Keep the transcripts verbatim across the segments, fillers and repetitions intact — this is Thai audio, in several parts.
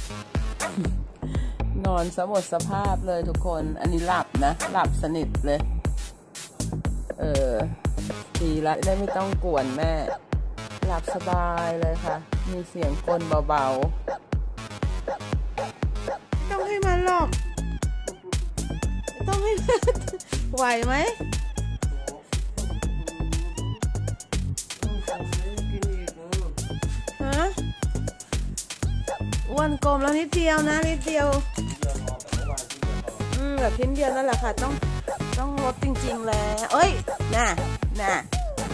นอนสมดสภาพเลยทุกคนอันนี้หลับนะหลับสนิทเลยเออดีละได้ไม่ต้องกวนแม่หลับสบายเลยค่ะมีเสียงกลนเบาๆต้องให้มันหรอกต้องให้ไหวไหมฮะอ้วนกลมแล้วนิดเดียวนะนิดเดียวอืมแบบชิ้นเดียวนั่นแหละค่ะต้องต้องลดจริงๆแล้วเอ้ยน่ะน่ะ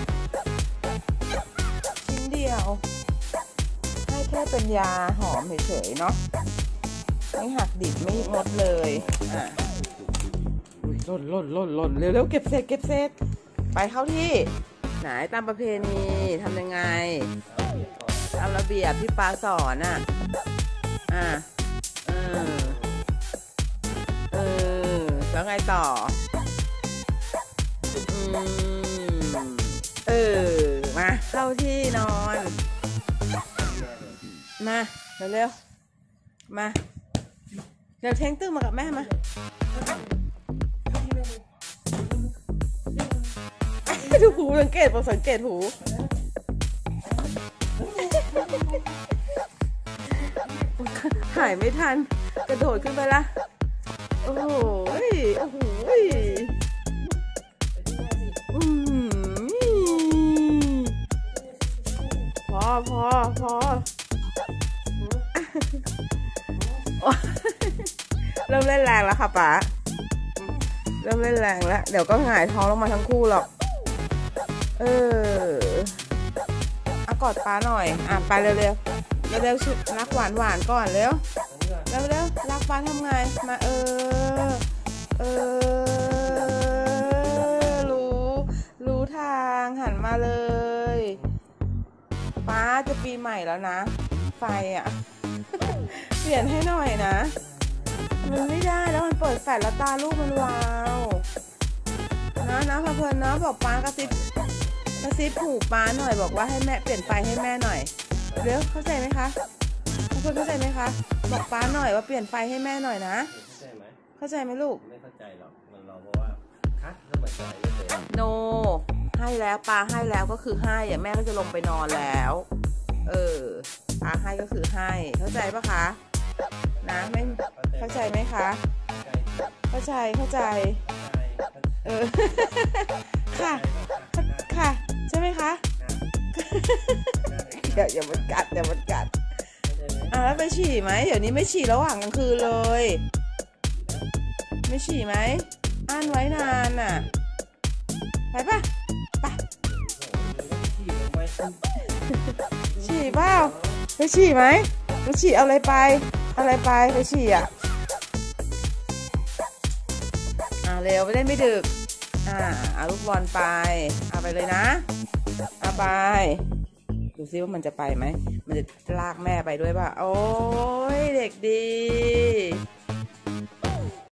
ชิ้นเดียวให้แค่เป็นยาหอมเฉยๆเนาะไม่หักดิบไม่งดเลยอ่ะหล่นหล่นหล่นหล่นเร็วๆเก็บเศษเก็บเศษไปเข้าที่ไหนตามประเพณีทำยังไงตามระเบียบที่ป้าสอนอ่ะอ่ะเออเออแล้วไงต่ออืมเออมาเข้าที่นอนมาเร็วๆมาเร็วเท้งตื้อมากับแม่มาดูหูสังเกตผมสังเกตหูหายไม่ทันกระโดดขึ้นไปละโอ้โหโอ้โหพอพอพอเริ่มเล่นแรงแล้วค่ะป๋าเริ่มเล่นแรงแล้วเดี๋ยวก็หงายท้องลงมาทั้งคู่หรอกเออเอากอดป้าหน่อยอ่ะไปเร็วเร็วเร็วเร็วชุดรักหวานหวานก่อนเร็วเร็วเร็วรักป้าทำไงมาเออเออรู้รู้ทางหันมาเลยป้าจะปีใหม่แล้วนะไฟอ่ะเปลี่ยนให้หน่อยนะมันไม่ได้แล้วมันเปิดแฟลชแล้วตาลูกมันวาวนะนะพะเพลินนะบอกป้ากระซิบกระซิบหูป้าหน่อยบอกว่าให้แม่เปลี่ยนไฟให้แม่หน่อยเร็วเข้าใจไหมคะพะเพลินเข้าใจไหมคะบอกป้าหน่อยว่าเปลี่ยนไฟให้แม่หน่อยนะเข้าใจไหมเข้าใจไหมลูกไม่เข้าใจหรอกมันรอเพราะว่าคัดแล้วเหมือนใจไม่เสร็จโนให้แล้วป้าให้แล้วก็คือให้อ่ะแม่ก็จะลงไปนอนแล้วเออป้าให้ก็คือให้เข้าใจปะคะนะไม่เข้าใจไหมคะเข้าใจเข้าใจเออค่ะค่ะใช่ไหมคะอย่าอย่ามันกัดอย่ามันกัดอ่ะแล้วไปฉี่ไหมเดี๋ยวนี้ไม่ฉี่ระหว่างกลางคืนเลยไม่ฉี่ไหมอ่านไว้นานน่ะไปปะไปฉี่เปล่าไปฉี่ไหมไปฉี่เอาอะไรไปอะไรไปไปฉี่อ่ะอ่าเร็วไปเล่นไม่ดึกอ่าเอาลูกบอลไปเอาไปเลยนะเอาไปดูซิว่ามันจะไปไหมมันจะลากแม่ไปด้วยป่ะโอ้ยเด็กดี